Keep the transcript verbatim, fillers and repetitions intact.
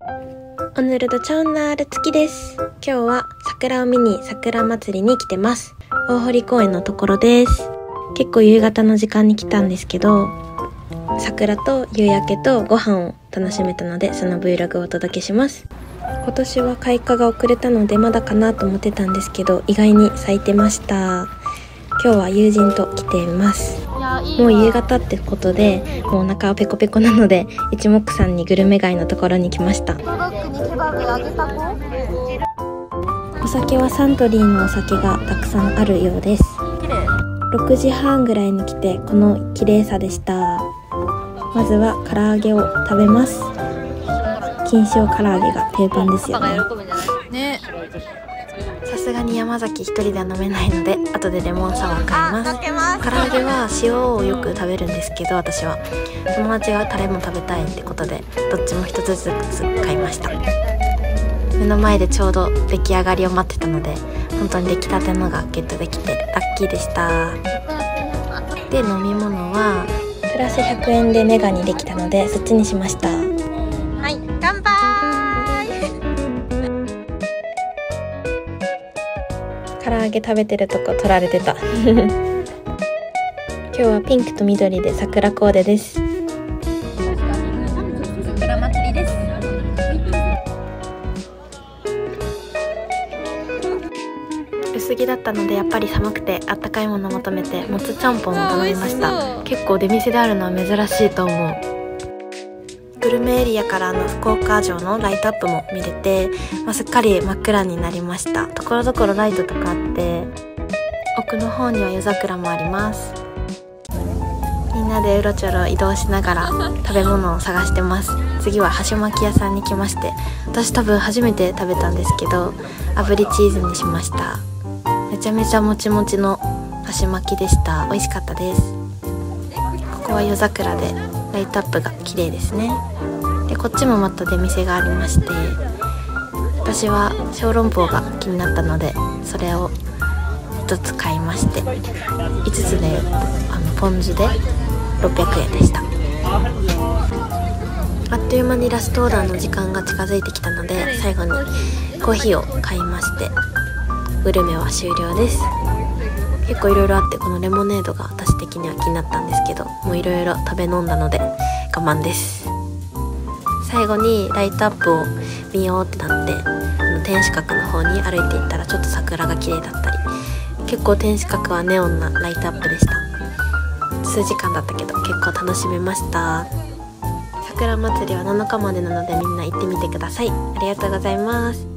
オヌルドチョンナール月です。今日は桜を見に桜祭りに来てます。大堀公園のところです。結構夕方の時間に来たんですけど、桜と夕焼けとご飯を楽しめたので、その Vlog をお届けします。今年は開花が遅れたのでまだかなと思ってたんですけど、意外に咲いてました。今日は友人と来ています。もう夕方ってことで、もうお腹はペコペコなので、一目散にグルメ街のところに来ました。お酒はサントリーのお酒がたくさんあるようです。ろくじはんぐらいに来て、この綺麗さでした。まずは唐揚げを食べます。金賞唐揚げが定番ですよね。さすがに山崎一人では飲めないので、後でレモンサワー買います。唐揚げは塩をよく食べるんですけど、私は友達がタレも食べたいってことで、どっちも一つずつ買いました。目の前でちょうど出来上がりを待ってたので、本当に出来たてのがゲットできてラッキーでした。で、飲み物はプラスひゃくえんでネガにできたので、そっちにしました。はい、乾杯。唐揚げ食べてるとこ撮られてた今日はピンクと緑で桜コーデです。桜祭りです。薄着だったので、やっぱり寒くてあったかいものを求めてもつちゃんぽんを頼みました。結構出店であるのは珍しいと思う。グルメエリアからの福岡城のライトアップも見れて、まあ、すっかり真っ暗になりました。ところどころライトとかあって、奥の方には夜桜もあります。みんなでうろちょろ移動しながら食べ物を探してます。次は箸巻き屋さんに来まして、私多分初めて食べたんですけど、炙りチーズにしました。めちゃめちゃもちもちの箸巻きでした。美味しかったです。ここは夜桜でライトアップが綺麗ですね。で、こっちもまた出店がありまして、私は小籠包が気になったので、それをひとつ買いまして、いつつであのポン酢でろっぴゃくえんでした。あっという間にラストオーダーの時間が近づいてきたので、最後にコーヒーを買いまして、グルメは終了です。結構いろいろあって、このレモネードが私的には気になったんですけど、もういろいろ食べ飲んだので我慢です。最後にライトアップを見ようってなって、あの天守閣の方に歩いていったら、ちょっと桜が綺麗だったり、結構天守閣はネオンなライトアップでした。数時間だったけど結構楽しめました。桜祭りはなのかまでなので、みんな行ってみてください。ありがとうございます。